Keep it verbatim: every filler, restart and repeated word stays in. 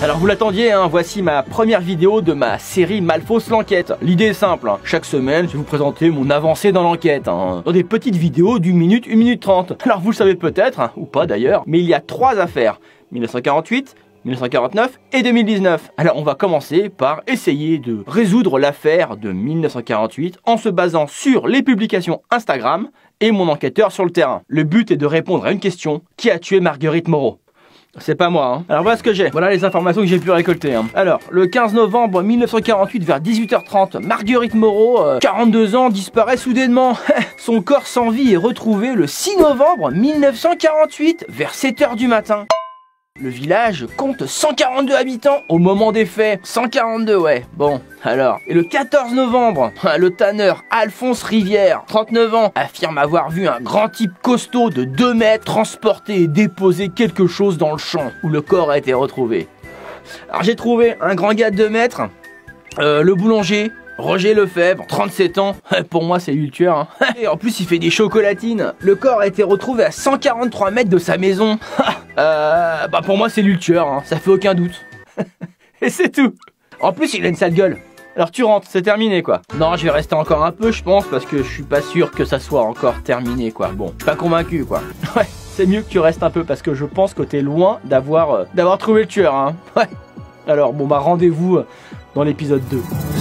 Alors vous l'attendiez, hein, voici ma première vidéo de ma série Malfausse l'enquête. L'idée est simple, hein. Chaque semaine je vais vous présenter mon avancée dans l'enquête, hein, dans des petites vidéos d'une minute, une minute trente. Alors vous le savez peut-être, hein, ou pas d'ailleurs, mais il y a trois affaires, mille neuf cent quarante-huit, mille neuf cent quarante-neuf et deux mille dix-neuf. Alors on va commencer par essayer de résoudre l'affaire de mille neuf cent quarante-huit en se basant sur les publications Instagram et mon enquêteur sur le terrain. Le but est de répondre à une question: qui a tué Marguerite Moreau? C'est pas moi, hein. Alors voilà ce que j'ai, voilà les informations que j'ai pu récolter, hein. Alors, le quinze novembre mille neuf cent quarante-huit vers dix-huit heures trente, Marguerite Moreau, euh, quarante-deux ans, disparaît soudainement. Son corps sans vie est retrouvé le six novembre mille neuf cent quarante-huit vers sept heures du matin. Le village compte cent quarante-deux habitants au moment des faits. cent quarante-deux, ouais. Bon, alors. Et le quatorze novembre, le tanneur Alphonse Rivière, trente-neuf ans, affirme avoir vu un grand type costaud de deux mètres transporter et déposer quelque chose dans le champ où le corps a été retrouvé. Alors j'ai trouvé un grand gars de deux mètres, euh, le boulanger Roger Lefebvre, trente-sept ans, pour moi c'est lui le tueur, hein. Et en plus il fait des chocolatines. Le corps a été retrouvé à cent quarante-trois mètres de sa maison. euh, bah pour moi c'est lui le tueur, hein. Ça fait aucun doute. Et c'est tout. En plus il a une sale gueule. Alors tu rentres, c'est terminé quoi. Non, je vais rester encore un peu je pense, parce que je suis pas sûr que ça soit encore terminé quoi. Bon, pas convaincu quoi. Ouais, c'est mieux que tu restes un peu parce que je pense que t'es loin d'avoir euh, d'avoir trouvé le tueur, hein. Ouais. Alors bon bah rendez-vous dans l'épisode deux.